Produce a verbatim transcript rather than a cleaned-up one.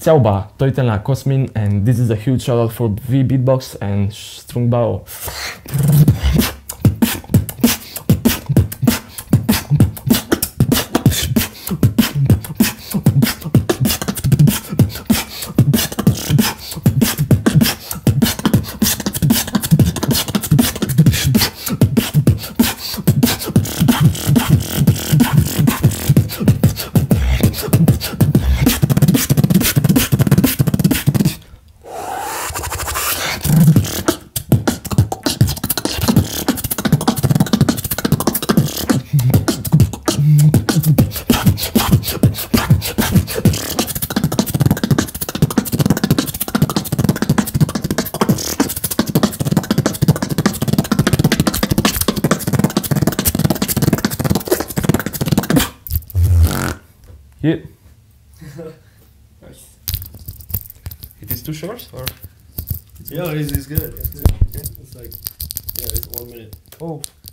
Ciao ba, toiten la Cosmin, and this is a huge shout out for V Beatbox and Strungbao. Yeah. Nice. It is too short, or? Yeah, it's, it's good. It's good. It's like, yeah, it's one minute. Oh.